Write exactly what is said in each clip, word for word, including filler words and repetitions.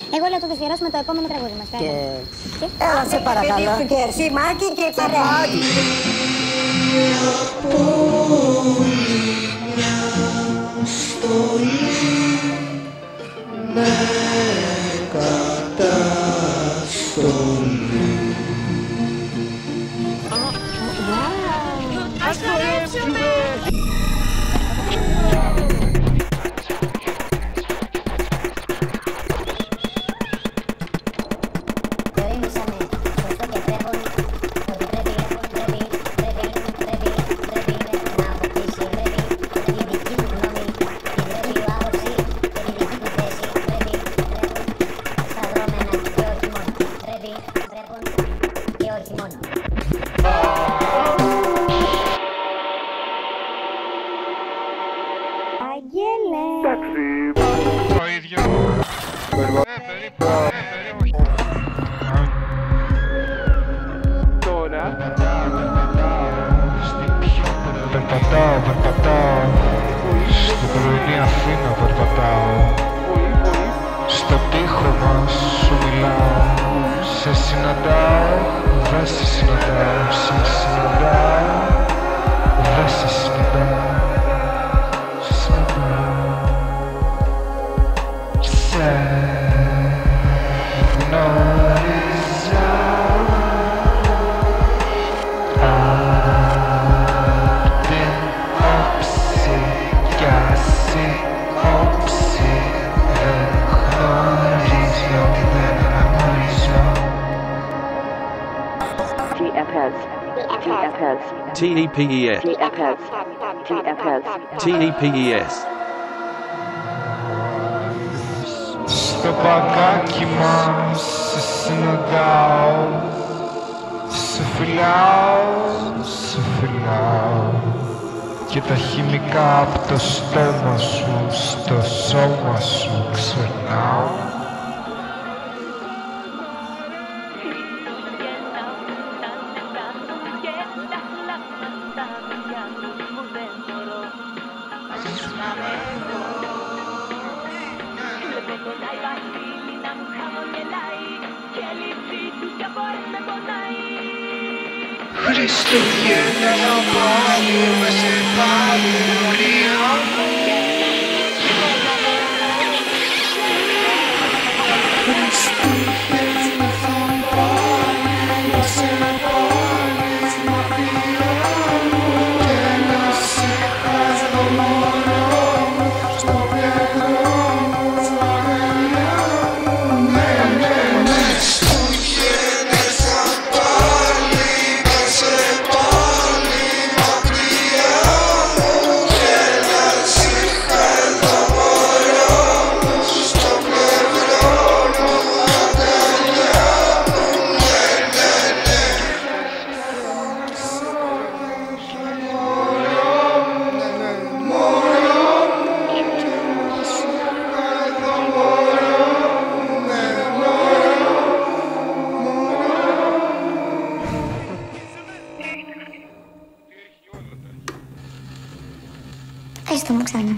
Εγώ λέω το αφιερώσουμε το επόμενο τραγούδι μας. Και... Έλα σε παρακαλώ. Και ερσιμάκι και παράδει. Μια στολή με καταστολή. Ας χορέψουμε! Άγγελε! Εντάξει, το ίδιο. Ε, περίπου, ε, περίπου. Τώρα. Περπατάω, περπατάω. Στην πρωινή Αθήνα περπατάω. Στο τοίχο μας σου μιλάω. Σε συναντάω, δεν σε συναντάω. Σε συναντάω, δεν σε συναντάω. T E P E S T E P E S Στο παγκάκι μας σε συναντάω. Σε φυλάω, σε φυλάω. Και τα χημικά από το στόμα σου στο σώμα σου ξερνάω. Χριστούγεννα πάλι με σε πάλι κρύο. Χριστούγεννα θα πάλι με σε πάλι μακριά μου. Και να σε χάσω μόνο στο πλευρό μου αγκαλιά μου. Ναι, ναι, ναι. Χριστούγεννες θα πάλι με σε πάλι μακριά μου. Και να σε χάσω μόνο στο πλευρό μου αγκαλιά μου. Ναι, ναι, ναι. Έστω μου ξανά.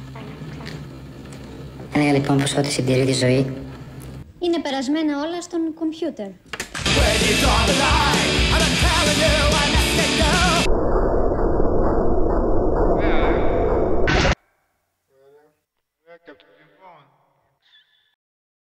Έλεγα λοιπόν πως ό,τι συντηρεί τη ζωή Είναι περασμένα όλα στον κομπιούτερ. When you draw the line, I'm telling you, I'm asking you.